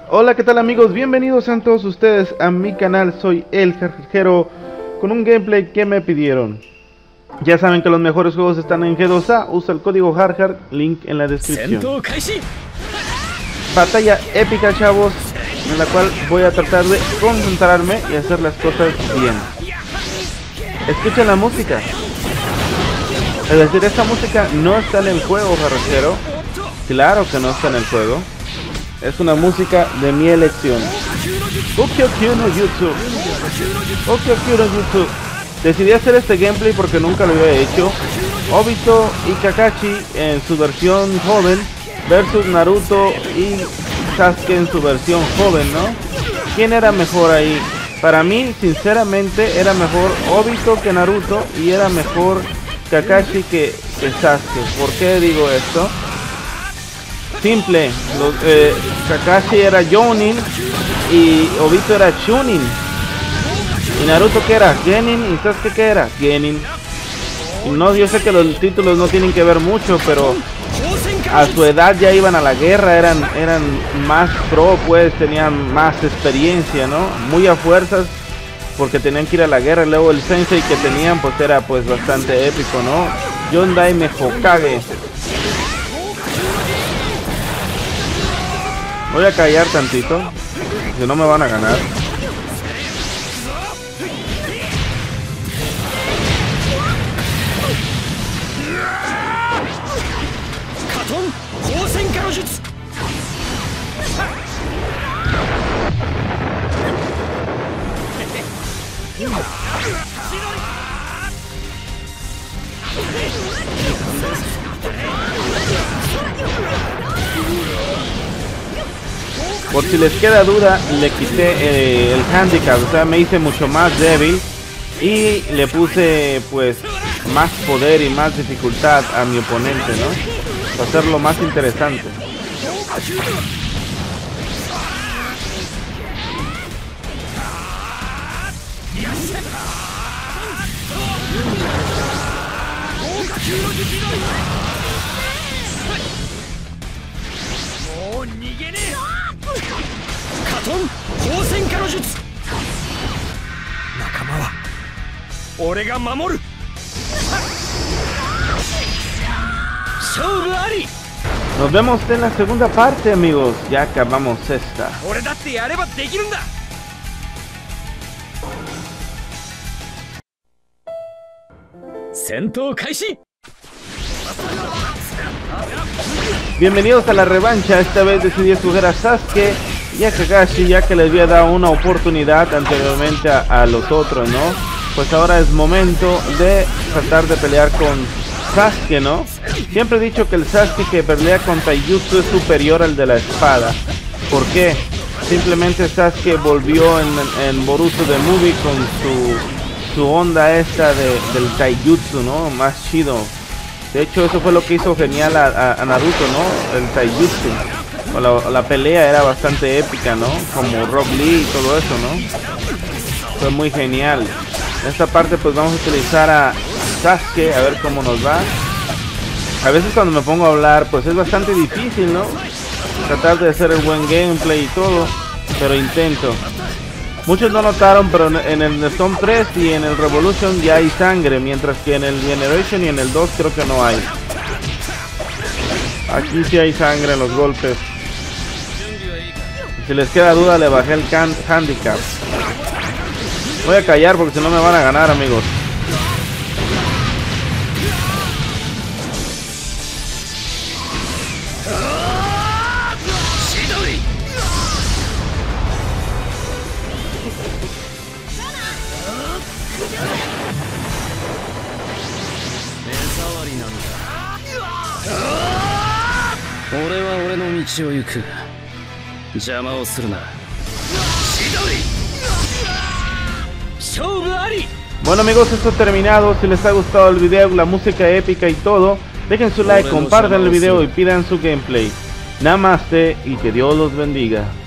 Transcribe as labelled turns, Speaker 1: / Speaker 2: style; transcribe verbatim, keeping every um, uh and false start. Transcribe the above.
Speaker 1: Hola, ¿qué tal amigos? Bienvenidos a todos ustedes a mi canal. Soy el Jarjero con un gameplay que me pidieron. Ya saben que los mejores juegos están en G dos A. Usa el código Jarjar, link en la descripción. Batalla épica, chavos, en la cual voy a tratar de concentrarme y hacer las cosas bien. Escuchen la música. Es decir, esta música no está en el juego, Jarjero. Claro que no está en el juego. Es una música de mi elección. Okyo-kyo no Jutsu. Okyo-kyo no Jutsu. Decidí hacer este gameplay porque nunca lo había hecho. Obito y Kakashi en su versión joven versus Naruto y Sasuke en su versión joven, ¿no? ¿Quién era mejor ahí? Para mí, sinceramente, era mejor Obito que Naruto y era mejor Kakashi que, que Sasuke. ¿Por qué digo esto? Simple, los, eh, Kakashi era Jounin y Obito era Chunin. Y Naruto que era Genin y Sasuke que era Genin. Y no, yo sé que los títulos no tienen que ver mucho, pero a su edad ya iban a la guerra, eran, eran más pro, pues tenían más experiencia, ¿no? Muy a fuerzas porque tenían que ir a la guerra. Luego el sensei que tenían pues era pues bastante épico, ¿no? Yondaime Hokage. Voy a callar tantito, si no me van a ganar. Por si les queda duda, le quité eh, el handicap, o sea, me hice mucho más débil y le puse pues más poder y más dificultad a mi oponente, ¿no? Para hacerlo más interesante. Nos vemos en la segunda parte, amigos. Ya acabamos esta. Bienvenidos a la revancha. Esta vez decidí escoger a Sasuke y a Kakashi, ya que les había dado una oportunidad anteriormente a, a los otros, ¿no? Pues ahora es momento de tratar de pelear con Sasuke, ¿no? Siempre he dicho que el Sasuke que pelea con Taijutsu es superior al de la espada. ¿Por qué? Simplemente Sasuke volvió en, en Boruto The Movie con su, su onda esta de, del Taijutsu, ¿no? Más chido. De hecho, eso fue lo que hizo genial a, a, a Naruto, ¿no? El Taijutsu. La, la pelea era bastante épica, ¿no? Como Rock Lee y todo eso, ¿no? Fue muy genial. En esta parte pues vamos a utilizar a Sasuke, a ver cómo nos va. A veces cuando me pongo a hablar pues es bastante difícil, ¿no? Tratar de hacer el buen gameplay y todo, pero intento. Muchos no notaron, pero en el Storm tres y en el Revolution ya hay sangre, mientras que en el Generation y en el dos creo que no hay. Aquí sí hay sangre en los golpes. Si les queda duda, le bajé el handicap. Voy a callar porque si no me van a ganar, amigos. Bueno amigos, esto ha terminado. Si les ha gustado el video, la música épica y todo, dejen su like, compartan el video y pidan su gameplay. Namaste y que Dios los bendiga.